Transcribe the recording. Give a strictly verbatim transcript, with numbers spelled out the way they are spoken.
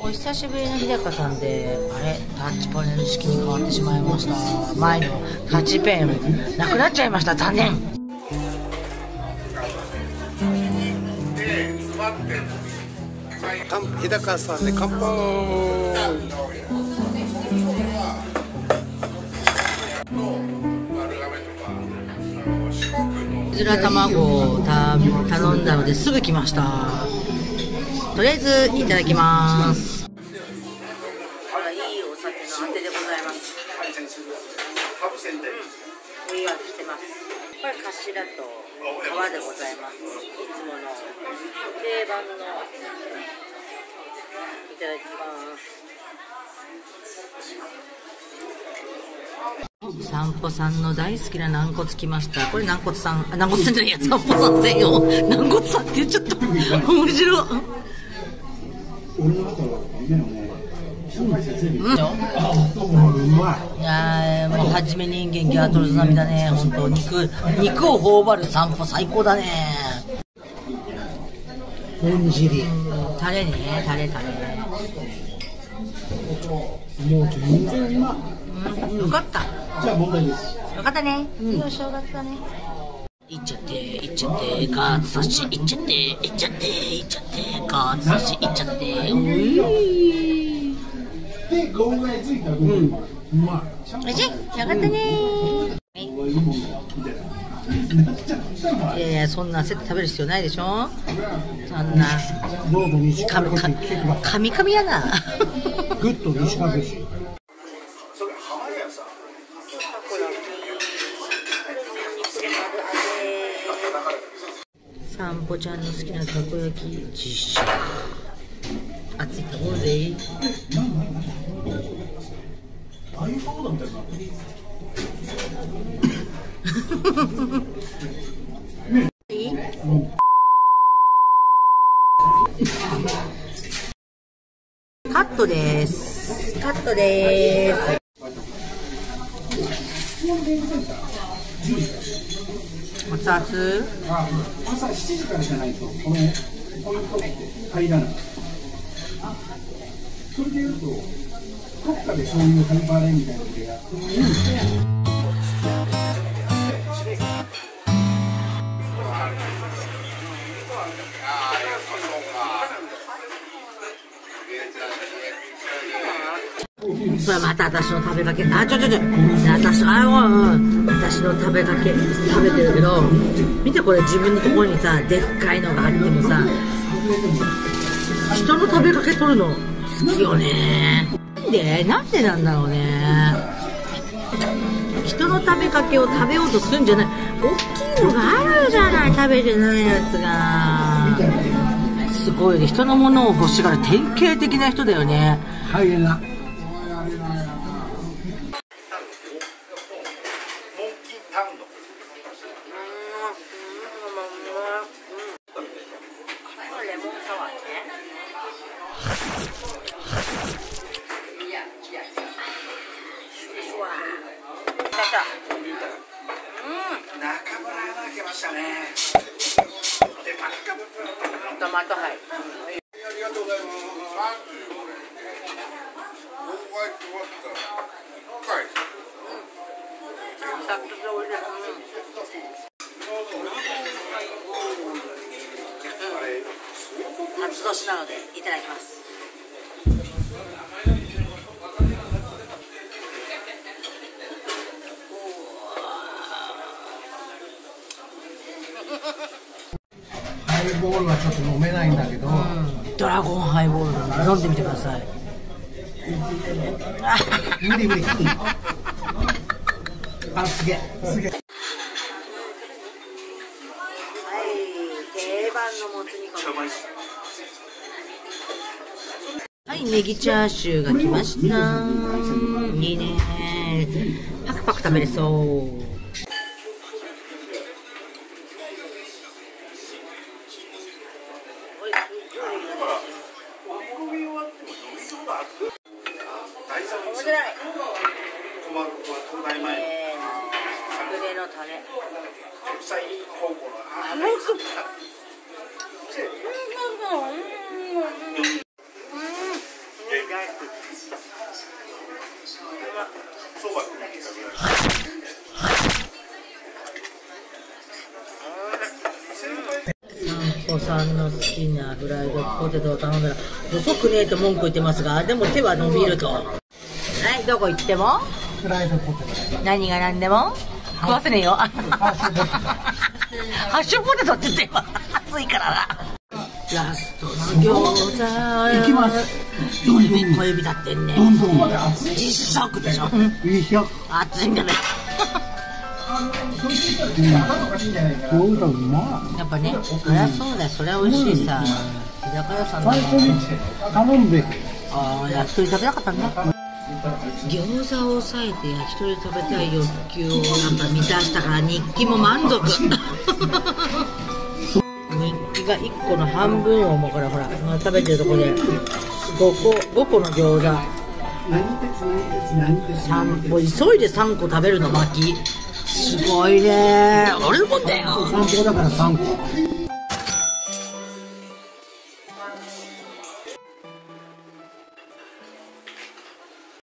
お久しぶりの日高さんで、あれタッチパネル式に変わってしまいました。前のタッチペンなくなっちゃいました。残念。 日高さんで乾杯。 うずら卵をた頼んだのですぐ来ました。とりあえずいただきます。いいお酒のあてでございます。うん、いい味してます。これカシラと皮でございます。いつもの定番のいただきます。散歩さんの大好きな軟骨きました。これ軟骨さん、あ、軟骨さんじゃないや、散歩さん専用軟骨さんって言っちゃった。面白い。俺の中は夢のね、うん、うまい。いやー、もうはじめ人間ギャートルズ並みだね。本当肉肉を頬張る散歩最高だね。 ぼんじり。 タレね、タレタレ。 もう全然うまい。よかった。 じゃあ問題です。 よかったね。いいお正月だね。いっちゃっていっちゃってガーツ刺しいっちゃっていっちゃっていっちゃってガーツ刺しいっちゃって。うい。 でゴーがついた分、うん、うまい。 おいしい。よかったね。いやいや、そんな焦って食べる必要ないでしょ。そんなかみかみやな。 グッと西掛けし。 散歩ちゃんの好きなたこ焼き実写。熱いと思うぜ。いい？カットです。カットです。熱々？ 朝しちじからじゃないとこのポイントって入らない。それでいうとどっかでそういうハイバーレンみたいなのでやってもいいんですよ。 それまた私の食べかけ、あ、ちょちょちょ、私、あ、うん、私の食べかけ食べてるけど、見てこれ自分のところにさ、でっかいのがあってもさ、人の食べかけ取るの好きよね。なんでなんでなんだろうね。人の食べかけを食べようとするんじゃない。大きいのがあるじゃない、食べてないやつが。すごいね、人のものを欲しがる典型的な人だよね。 ハイエナ。 トマトはい。 ありがとうございます。 初年なのでいただきます。 ハイボールはちょっと飲めないんだけど、うん、 ドラゴンハイボール飲んでみてください。 無理無理。あ、すげえすげえ。 定番のもつ煮込み。はい、ネギチャーシューが来ました。いいね。パクパク食べれそう。 子さんの好きなフライドポテトを頼んだら細くねえと文句言ってますが、でも手は伸びると。はい、どこ行ってもフライドポテト。 何が何でも食わせねえよ。ハッシュポテトって言ってよ。暑いからな。ラストの餃子いきます。 どんどん小指立ってんね。 どんどん実食でしょ。 いいよ。 熱いんだね。 餃子うまやっぱね、そりゃそうだよ、そりゃ美味しいさ。居酒屋さんだい。最初に頼んで。 ああ、焼き鳥食べたかったんだ。餃子を抑えて焼き鳥食べたい欲求をなんか満たしたから日記も満足。日記がいっこの半分をもうこれほら食べてるとこでごこごこの餃子。さんもう急いでさんこ食べるの巻き。すごいね。俺のもんだよ。 さんこだからさんこ。